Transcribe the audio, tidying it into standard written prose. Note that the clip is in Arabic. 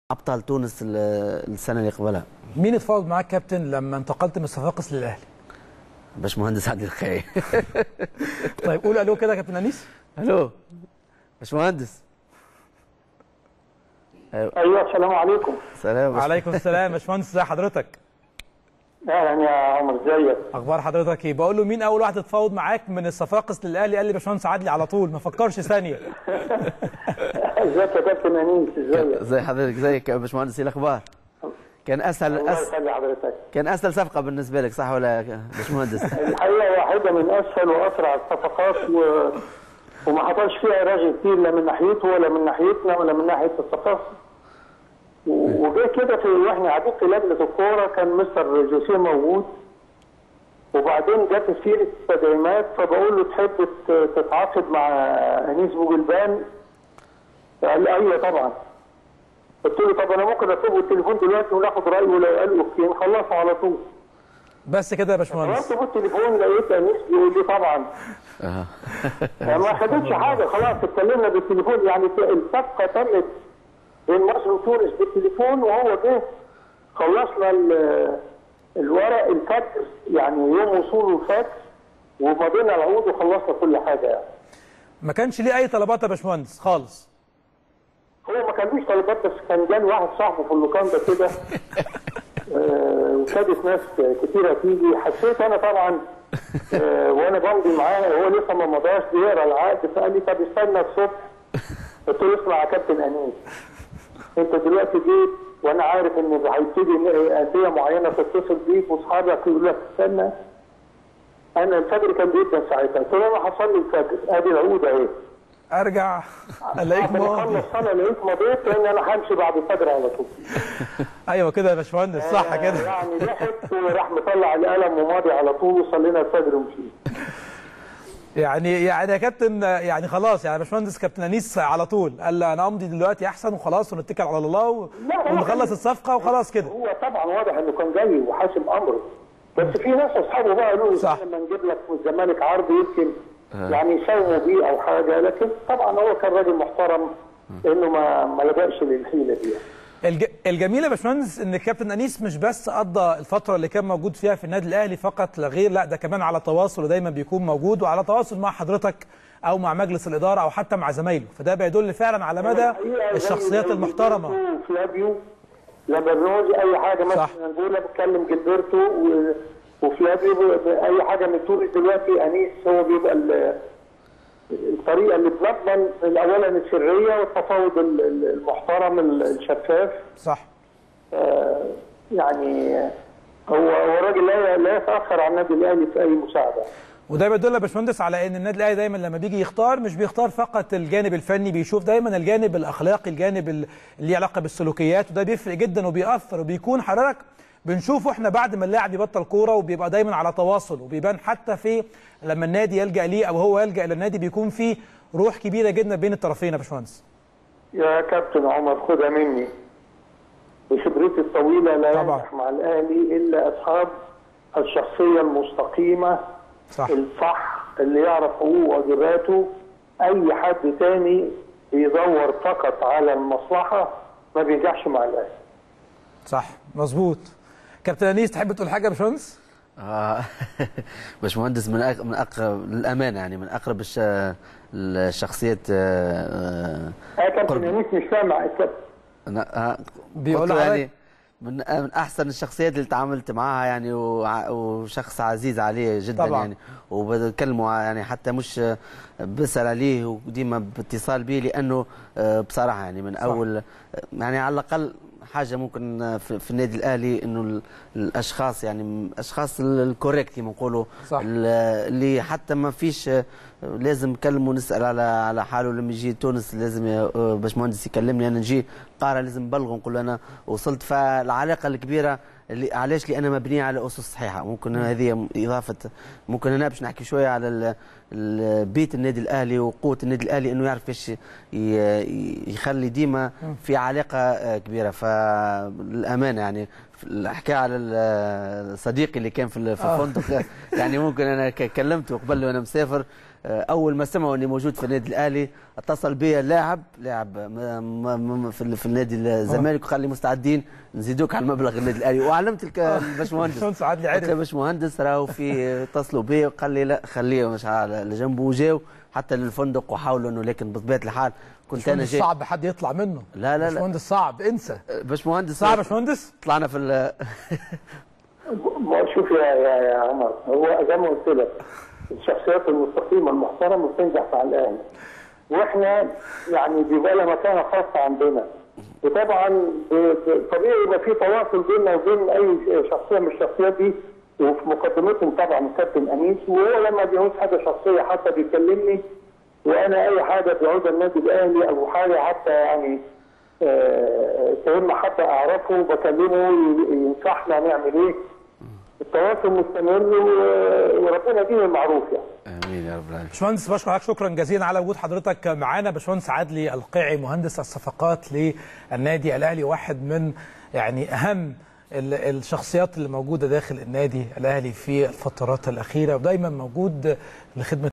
ابطال تونس السنه اللي قبلها. مين اتفاوض معاك كابتن لما انتقلت من صفاقس للاهلي؟ باشمهندس عادل الخيري. طيب قول الو كده يا كابتن انيس. الو باشمهندس. ايوه السلام عليكم. سلام. وعليكم السلام. باشمهندس ازي حضرتك؟ اهلا يا عمر، ازيك؟ اخبار حضرتك ايه؟ بقول له مين اول واحد اتفاوض معاك من الصفاقس للاهلي؟ قال لي باشمهندس عادلي على طول، ما فكرش ثانيه. ازيك يا كابتن انيس؟ ازيك؟ ازي حضرتك؟ ازيك يا باشمهندس؟ ايه الاخبار؟ كان كان اسهل صفقه بالنسبه لك صح ولا يا باشمهندس؟ الحقيقه واحده من اسهل واسرع الصفقات وما حصلش فيها رجل كتير، لا من ناحيته ولا من ناحيتنا ولا من ناحيه الصفاقس. وجه كده واحنا قاعدين في لجنه الكوره كان مستر جوسيه موجود، وبعدين جت سيره التدعيمات، فبقول له تحب تتعاقد مع انيس بوجلبان؟ قال لي ايوه طبعا. قلت له طب انا ممكن اطلبه التليفون دلوقتي وناخد رايه، ولو قال اوكي نخلصه على طول. بس كده يا باشمهندس؟ رحت بالتليفون لقيت انيس بيقول لي طبعا. ما خدتش حاجه، خلاص اتكلمنا بالتليفون، يعني الصفقه تمت بين مصر وتونس بالتليفون، وهو جه خلصنا الورق الفاكس، يعني يوم وصوله الفاكس ومضينا العقود وخلصنا كل حاجه يعني. ما كانش ليه اي طلبات يا باشمهندس خالص؟ هو ما كانلوش طلبات، بس كان جاني واحد صاحبه في اللوكاندا كده وكادت ناس كتيره تيجي. حسيت انا طبعا وانا بمضي معاه، هو لسه ما مضاش بيقرا العقد، فقال لي طب استنى الصبح. قلت له اسمع يا كابتن انيس، انت دلوقتي جيت وانا عارف ان هيبتدي انديه معينه تتصل بيك واصحابك يقول لك استنى. انا الفجر كان جدا ساعتها، قلت له انا حصل لي الفجر، ادي العقود اهي. ارجع الاقيك ماضي. انا لقيت مضيت، لان انا همشي بعد الفجر على طول. ايوه كده يا باشمهندس صح كده. يعني ضحك وراح مطلع القلم وماضي على طول، وصلينا الفجر ومشينا. يعني يا كابتن، يعني خلاص يعني باشمهندس كابتن انيس على طول قال انا امضي دلوقتي احسن وخلاص ونتكل على الله ونخلص الصفقه وخلاص كده. هو طبعا واضح انه كان جاي وحاسم امره، بس في ناس اصحابه بقى قالوا لي لما نجيب لك من الزمالك عرض يمكن يعني يساوموا بيه او حاجه، لكن طبعا هو كان راجل محترم انه ما لجأش للحيله دي. الجميل يا باشمهندس ان الكابتن انيس مش بس قضى الفتره اللي كان موجود فيها في النادي الاهلي فقط لا غير، لا ده كمان على تواصل ودايما بيكون موجود وعلى تواصل مع حضرتك او مع مجلس الاداره او حتى مع زمايله، فده بيدل فعلا على مدى الشخصيات المحترمه. فلافيو لما بنقول اي حاجه مثلا نقول بتكلم جilberto وفلافيو اي حاجه من تونس دلوقتي، انيس هو بيبقى الطريقه اللي بتضمن اولا السريه والتفاوض المحترم الشفاف. صح. يعني هو راجل لا يتاخر عن النادي الاهلي في اي مساعده. وده بيدل يا باشمهندس على ان النادي الاهلي دايما لما بيجي يختار مش بيختار فقط الجانب الفني، بيشوف دايما الجانب الاخلاقي، الجانب اللي ليه علاقه بالسلوكيات، وده بيفرق جدا وبيأثر وبيكون حضرتك بنشوفه احنا بعد ما اللاعب يبطل كوره وبيبقى دايما على تواصل، وبيبان حتى في لما النادي يلجأ ليه او هو يلجأ للنادي بيكون في روح كبيره جدا بين الطرفين يا باشمهندس. يا كابتن عمر خدها مني، بخبرتي الطويله لا ينجح مع الاهلي الا اصحاب الشخصيه المستقيمه صح. الصح اللي يعرف حقوقه وواجباته. اي حد تاني بيدور فقط على المصلحه ما بينجحش مع الاهلي. صح مظبوط. كابتن انيس تحب تقول حاجه يا باشمهندس؟ باشمهندس من اقرب للامانه، يعني من اقرب الشخصيات. كابتن انيس مش سامع بيقول يعني من احسن الشخصيات اللي تعاملت معاها يعني، وشخص عزيز عليه جدا طبعا. يعني وبكلمه يعني حتى مش بسأل عليه وديما باتصال به، لانه بصراحه يعني من اول يعني على الاقل حاجه ممكن في النادي الاهلي انه الاشخاص يعني اشخاص الكوريكت نقولوا، اللي حتى ما فيش لازم نكلمه نسال على حاله. لما يجي تونس لازم باشمهندس يكلمني، انا نجي قاره لازم نبلغه نقول له انا وصلت. فالعلاقه الكبيره اللي علاش لأنها مبنيه على اسس صحيحه. ممكن هذه اضافه، ممكن هنا باش نحكي شويه على بيت النادي الاهلي وقوه النادي الاهلي، انه يعرف كيفاش يخلي ديما في علاقه كبيره. فالامانه يعني الحكايه على صديقي اللي كان في الفندق يعني ممكن انا كلمته قبل وانا مسافر، اول ما سمعوا اني موجود في النادي الاهلي اتصل بي لاعب في النادي الزمالك وقال لي مستعدين نزيدوك على المبلغ النادي الاهلي. وعلمت الباشمهندس عادلي عرف الباشمهندس راهو في اتصلوا بي وقال لي لا خليه مش على جنبه، وجاوا حتى للفندق وحاولوا انه، لكن بطبيعه الحال كنت انا جاي. صعب حد يطلع منه. لا باشمهندس صعب، انسى. باشمهندس صعب باشمهندس. طلعنا في شوف يا عمر، هو زي ما قلت لك الشخصيات المستقيمه المحترمه بتنجح مع الاهلي، واحنا يعني بيبقى لها مكانه خاصه عندنا، وطبعا طبيعي يبقى في تواصل بيننا وبين اي شخصيه من الشخصيات دي، وفي مقدمتهم طبعا الكابتن انيس، وهو لما بيعوز حاجه شخصيه حتى بيكلمني، وانا اي حاجه بيعوزها النادي الاهلي او حاجه حتى يعني تهم حتى اعرفه بكلمه ينصحنا نعمل ايه. التواصل مستمر وربنا يديم المعروف يعني. امين يا رب العالمين. باشمهندس بشكر حضرتك شكرا جزيلا على وجود حضرتك معانا. باشمهندس عدلي القيعي مهندس الصفقات للنادي الاهلي، واحد من يعني اهم الشخصيات اللي موجوده داخل النادي الاهلي في الفترات الاخيره، ودايما موجود لخدمه